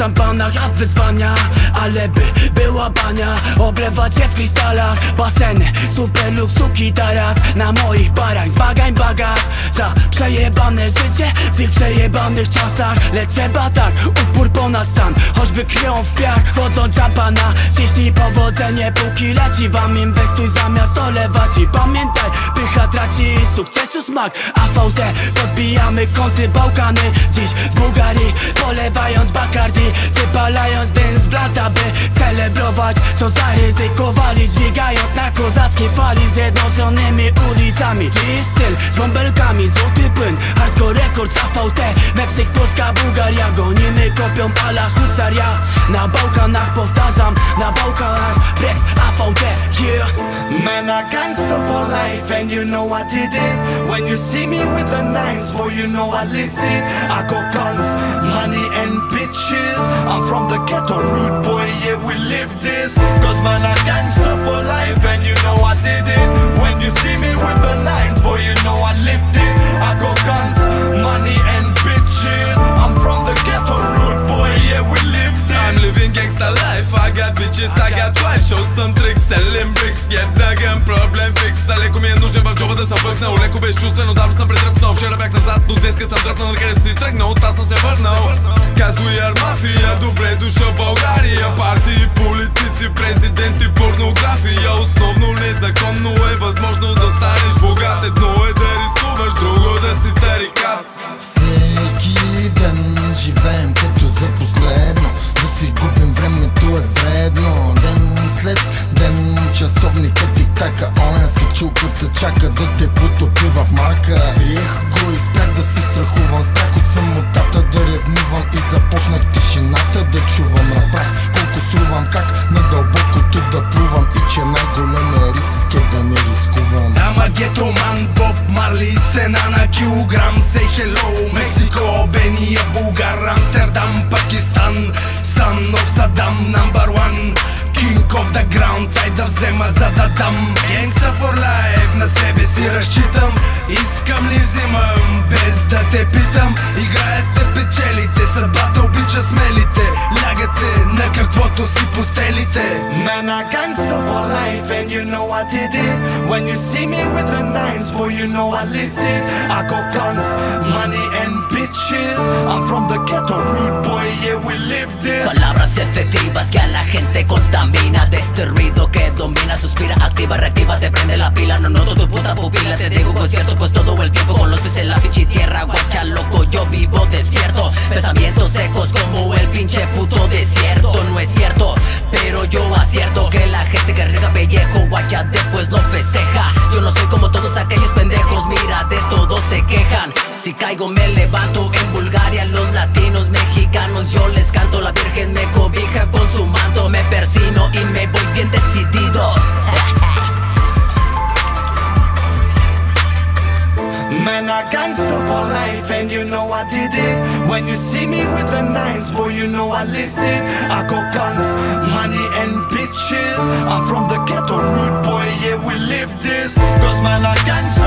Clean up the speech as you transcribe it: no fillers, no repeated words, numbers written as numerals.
szampanach, a wyzwania. Ale by była bania, oblewać się w krystalach. Baseny, super luksuki teraz na moich barach. Zbagań bagaż za przejebane życie w tych przejebanych czasach. Lecz trzeba tak, upór ponad stan, choćby krwią w piach. Wchodzą czapana, ciśnij powodzenie póki leci wam. Inwestuj zamiast olewać i pamiętaj, pycha traci sukcesu smak. AVT, podbijamy kąty Bałkany. Dziś w Bułgarii, polewając Bacardi, wypalając dym z blanta, by celebrować co zaryzykowali, dźwigając na kozackiej fali zjednoczonymi ulicami. Dziś styl z bąbelkami, złoty płyn, Hardkor Rekords, AVT, Meksyk, Polska, Bułgaria. Gonimy kopią ala husaria. Na Bałkanach, powtarzam, na Bałkanach Brex, AVT, yeah. Man, I gangsta for life, and you know I did it. When you see me with the nines, boy, you know I live it. I got guns, money and bitches. I'm from the ghetto root, boy, yeah, we live this. Cause man, I gangsta for life, and you know I did it. When you see me with the nines, boy, you know I lived it. I got guns, money and bitches. I'm from the ghetto root, boy, yeah, we live this. I'm living gangsta life, I got bitches, I got wife. Show some tricks, selling bricks, jednak am problem fix. Леко ми е нужен в джоба да съм пъхнал. Леко безчувствено, давно съм претръпнал. Вчера бях назад, но днеска съм дръпнал. Където си тръгнал, аз съм се върнал. Cause we are mafia, добре дошъл в България. Партии, политици, президенти, порнография. Основно незаконно е възможно да станеш богат. Едно е да рискуваш, друго да си тарикат. Всеки ден живеем като за последно. Да си губим времето е вредно. Ден след ден часовникът тик-така. Оленски чулката чака да те потопи в марка. Приех го и спрях да се страхувам. Страх от самотата да ревнувам. И започнах тишината да чувам. Разбрах колко струвам, как надълбокото да плувам. И че най-големия риск е да не рискувам. Ама гетоман, Боб Марли, цена на килограм. Say hello, Мексико, Бения, Булгар, Амстердам, Пакистан. Son of Saddam, number one. King of the ground, дай да взема за да дам. Gangsta for life, на себе си разчитам. Искам ли взимам, без да те питам. Играете печелите, съдбата обича смелите. Лягате на каквото си постелите. Man, I gangsta for life, and you know I did it. When you see me with the nines, boy, you know I live it. I got guns, money and bitches. I'm from the ghetto root, boy, yeah, we live this. Palabras efectivas que a la gente contamina. De este ruido que domina, suspira, activa, reactiva, te prende la pila. No noto tu puta pupila, te digo que es cierto, pues todo el tiempo con los pies en la pinche tierra. Guacha loco, yo vivo despierto. Pensamientos secos como el pinche puto desierto. No es cierto, pero yo acierto que la gente que arriesga pellejo, guacha después lo festeja. Yo no soy como todos aquellos pendejos, mira, de todos se quejan. Si caigo me levanto. En Bulgaria los latinos, mexicanos, yo les canto. La virgen me cobija con su manto. Me persino y me voy bien decidido. Man, I gangsta for life, and you know I did it. When you see me with the nines, boy, you know I live it. I got guns, money and bitches. I'm from the ghetto root, boy, yeah, we live this. Cause man, I gangsta